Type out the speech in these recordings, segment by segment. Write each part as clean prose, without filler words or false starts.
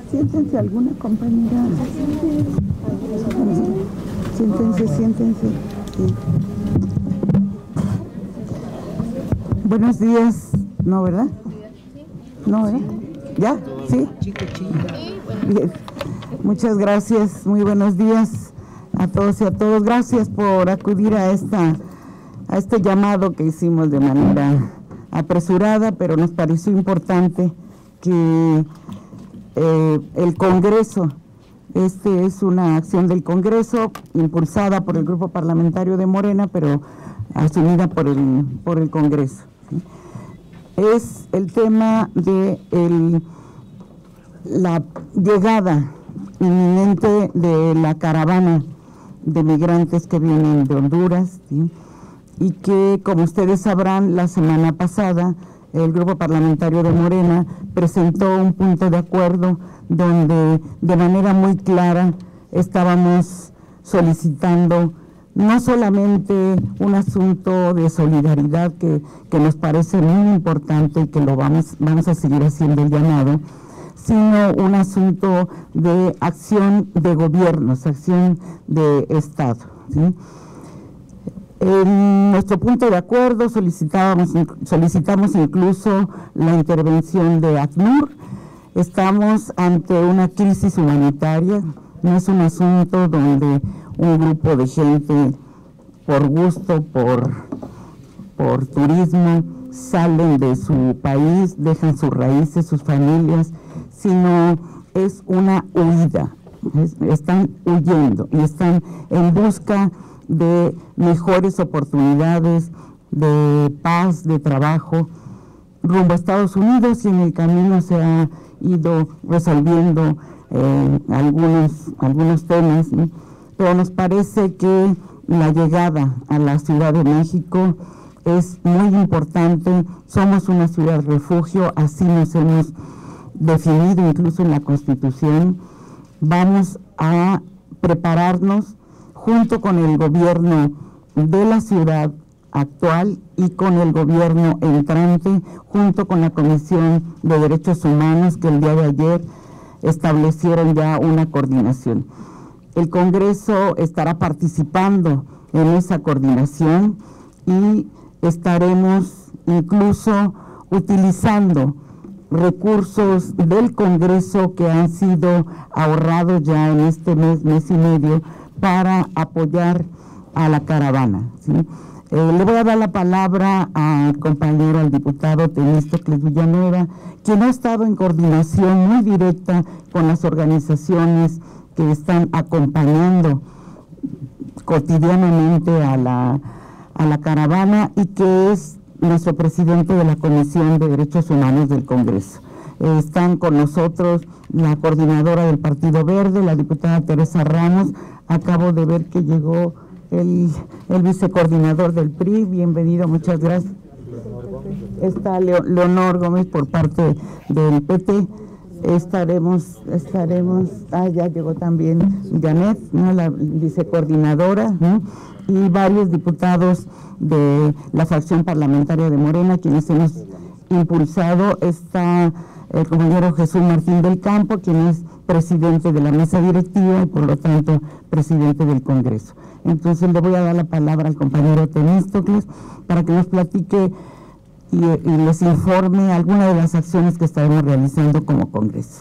Siéntense, alguna compañera. Siéntense. Sí. Buenos días, ¿no, verdad? ¿No, verdad? ¿Ya? ¿Sí? Bien. Muchas gracias, muy buenos días a todos y a todos. Gracias por acudir a este llamado que hicimos de manera apresurada, pero nos pareció importante que el Congreso, es una acción del Congreso impulsada por el Grupo Parlamentario de Morena, pero asumida por el Congreso, ¿sí? Es el tema de la llegada inminente de la caravana de migrantes que vienen de Honduras, ¿sí? Y que, como ustedes sabrán, la semana pasada el Grupo Parlamentario de Morena presentó un punto de acuerdo donde de manera muy clara estábamos solicitando no solamente un asunto de solidaridad que nos parece muy importante y que lo vamos a seguir haciendo el llamado, sino un asunto de acción de gobiernos, acción de Estado, ¿sí? En nuestro punto de acuerdo solicitamos incluso la intervención de ACNUR. Estamos ante una crisis humanitaria, no es un asunto donde un grupo de gente por gusto, por turismo, salen de su país, dejan sus raíces, sus familias, sino es una huida, están huyendo y están en busca de mejores oportunidades, de paz, de trabajo, rumbo a Estados Unidos, y en el camino se ha ido resolviendo algunos temas, ¿no? Pero nos parece que la llegada a la Ciudad de México es muy importante. Somos una ciudad refugio, así nos hemos definido incluso en la Constitución. Vamos a prepararnos junto con el gobierno de la ciudad actual y con el gobierno entrante, junto con la Comisión de Derechos Humanos, que el día de ayer establecieron ya una coordinación. El Congreso estará participando en esa coordinación y estaremos incluso utilizando recursos del Congreso que han sido ahorrados ya en este mes y medio para apoyar a la caravana, ¿sí? Le voy a dar la palabra al compañero, al diputado Temístocles Villanueva, quien ha estado en coordinación muy directa con las organizaciones que están acompañando cotidianamente a la caravana y que es nuestro presidente de la Comisión de Derechos Humanos del Congreso. Están con nosotros la coordinadora del Partido Verde, la diputada Teresa Ramos. Acabo de ver que llegó el vicecoordinador del PRI, bienvenido, muchas gracias. Está Leonor Gómez por parte del PT. Estaremos, ya llegó también Janet, ¿no?, la vicecoordinadora, ¿no?, y varios diputados de la fracción parlamentaria de Morena, quienes hemos impulsado. Está el compañero Jesús Martín del Campo, quien es presidente de la mesa directiva y por lo tanto presidente del Congreso. Entonces le voy a dar la palabra al compañero Temístocles para que nos platique y les informe alguna de las acciones que estaremos realizando como Congreso.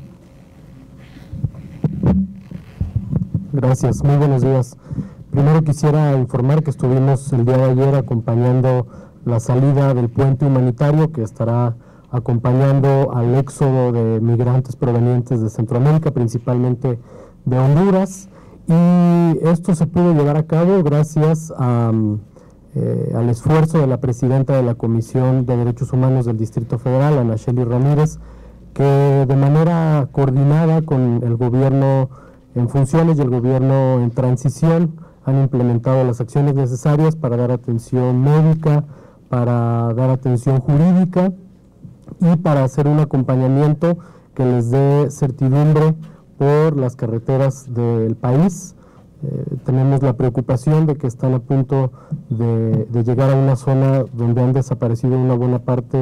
Gracias, muy buenos días. Primero quisiera informar que estuvimos el día de ayer acompañando la salida del puente humanitario que estará acompañando al éxodo de migrantes provenientes de Centroamérica, principalmente de Honduras, y esto se pudo llevar a cabo gracias al esfuerzo de la presidenta de la Comisión de Derechos Humanos del Distrito Federal, Ana Shelly Ramírez, que de manera coordinada con el gobierno en funciones y el gobierno en transición han implementado las acciones necesarias para dar atención médica, para dar atención jurídica y para hacer un acompañamiento que les dé certidumbre por las carreteras del país. Tenemos la preocupación de que están a punto de llegar a una zona donde han desaparecido una buena parte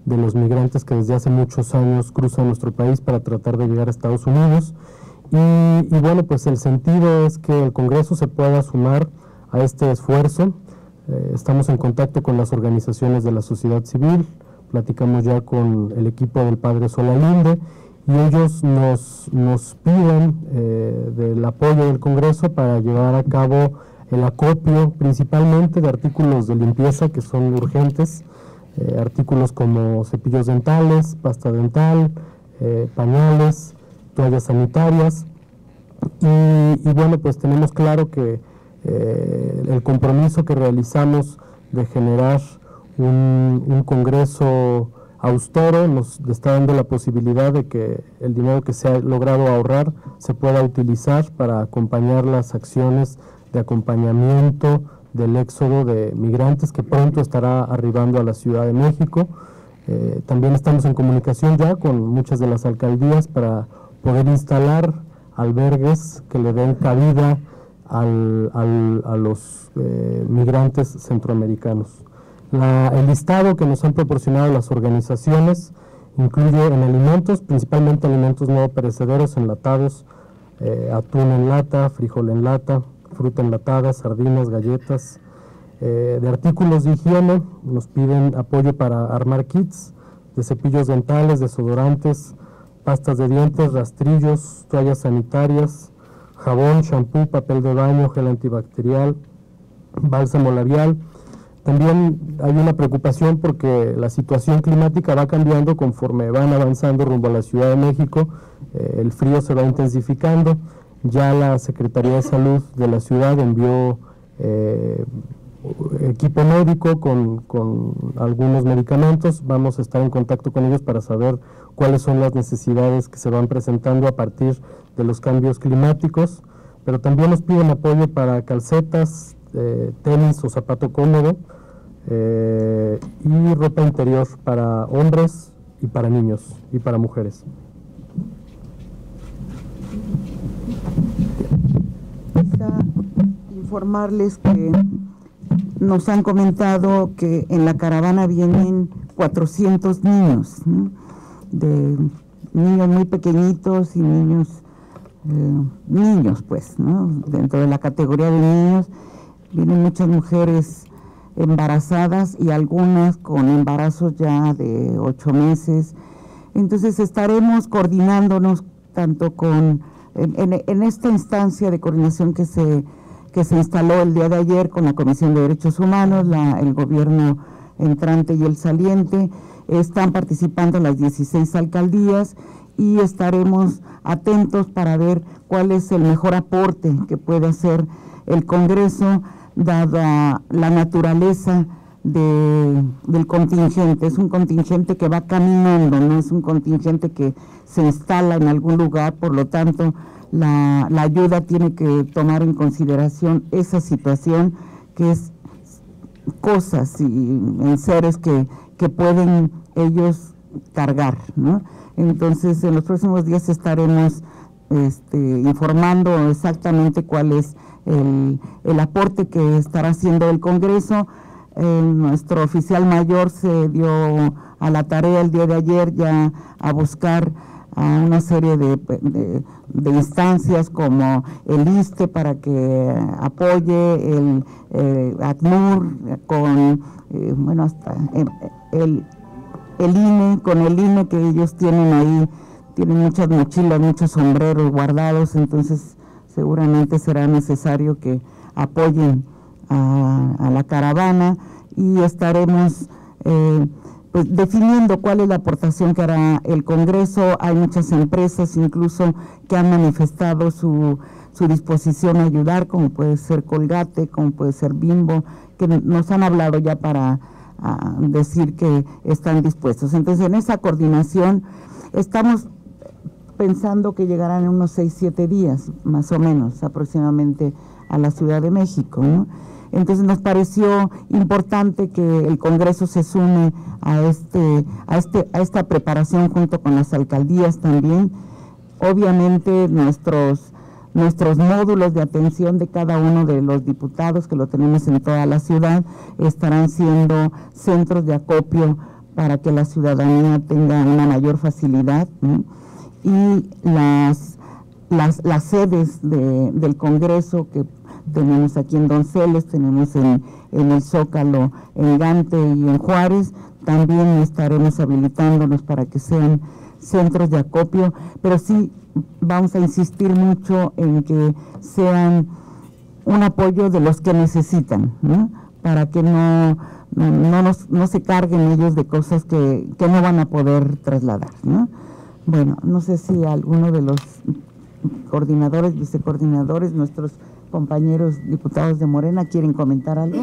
de los migrantes que desde hace muchos años cruzan nuestro país para tratar de llegar a Estados Unidos. Y bueno, pues el sentido es que el Congreso se pueda sumar a este esfuerzo. Estamos en contacto con las organizaciones de la sociedad civil, platicamos ya con el equipo del padre Solalinde, y ellos nos piden del apoyo del Congreso para llevar a cabo el acopio principalmente de artículos de limpieza que son urgentes, artículos como cepillos dentales, pasta dental, pañales, toallas sanitarias, y bueno, pues tenemos claro que el compromiso que realizamos de generar un Congreso austero nos está dando la posibilidad de que el dinero que se ha logrado ahorrar se pueda utilizar para acompañar las acciones de acompañamiento del éxodo de migrantes que pronto estará arribando a la Ciudad de México. También estamos en comunicación ya con muchas de las alcaldías para poder instalar albergues que le den cabida a los migrantes centroamericanos. El listado que nos han proporcionado las organizaciones incluye en alimentos, principalmente alimentos no perecederos, enlatados, atún en lata, frijol en lata, fruta enlatada, sardinas, galletas. De artículos de higiene nos piden apoyo para armar kits de cepillos dentales, desodorantes, pastas de dientes, rastrillos, toallas sanitarias, jabón, shampoo, papel de baño, gel antibacterial, bálsamo labial. También hay una preocupación porque la situación climática va cambiando conforme van avanzando rumbo a la Ciudad de México, el frío se va intensificando. Ya la Secretaría de Salud de la ciudad envió equipo médico con algunos medicamentos. Vamos a estar en contacto con ellos para saber cuáles son las necesidades que se van presentando a partir de los cambios climáticos, pero también nos piden apoyo para calcetas, tenis o zapato cómodo, y ropa interior para hombres y para niños y para mujeres. Informarles que nos han comentado que en la caravana vienen 400 niños, ¿no? De niños muy pequeñitos y niños pues, ¿no? Dentro de la categoría de niños vienen muchas mujeres embarazadas y algunas con embarazos ya de 8 meses. Entonces estaremos coordinándonos tanto con en esta instancia de coordinación que se instaló el día de ayer con la Comisión de Derechos Humanos, el gobierno entrante y el saliente. Están participando las 16 alcaldías y estaremos atentos para ver cuál es el mejor aporte que puede hacer el Congreso, dada la naturaleza del contingente. Es un contingente que va caminando, no es un contingente que se instala en algún lugar, por lo tanto la ayuda tiene que tomar en consideración esa situación, que es cosas y enseres que pueden ellos cargar, ¿no? Entonces en los próximos días estaremos informando exactamente cuál es el aporte que estará haciendo el Congreso. Nuestro oficial mayor se dio a la tarea el día de ayer ya a buscar a una serie de instancias como el ISSSTE para que apoye, el ACNUR con, hasta el INE, con el INE que ellos tienen ahí, tienen muchas mochilas, muchos sombreros guardados, entonces seguramente será necesario que apoyen a la caravana y estaremos pues definiendo cuál es la aportación que hará el Congreso. Hay muchas empresas incluso que han manifestado su disposición a ayudar, como puede ser Colgate, como puede ser Bimbo, que nos han hablado ya para decir que están dispuestos. Entonces en esa coordinación estamos pensando que llegarán en unos 6-7 días, más o menos, aproximadamente a la Ciudad de México, ¿no? Entonces nos pareció importante que el Congreso se sume a esta preparación junto con las alcaldías también. Obviamente nuestros módulos de atención de cada uno de los diputados, que lo tenemos en toda la ciudad, estarán siendo centros de acopio para que la ciudadanía tenga una mayor facilidad, ¿no? Y las sedes del Congreso que tenemos aquí en Donceles, tenemos en el Zócalo, en Gante y en Juárez, también estaremos habilitándolos para que sean centros de acopio, pero sí vamos a insistir mucho en que sean un apoyo de los que necesitan, ¿no? Para que no se carguen ellos de cosas que no van a poder trasladar, ¿no? Bueno, no sé si alguno de los coordinadores, vicecoordinadores, nuestros compañeros diputados de Morena quieren comentar algo.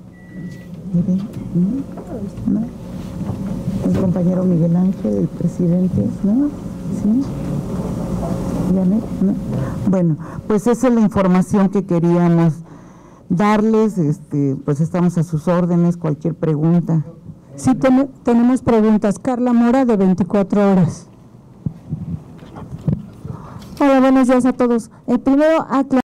¿No? El compañero Miguel Ángel, el presidente, ¿no? ¿Sí? ¿Janet? ¿No? Bueno, pues esa es la información que queríamos darles, pues estamos a sus órdenes, cualquier pregunta. Sí, tenemos preguntas. Carla Mora, de 24 horas. Hola, buenos días a todos. Primero, aclarar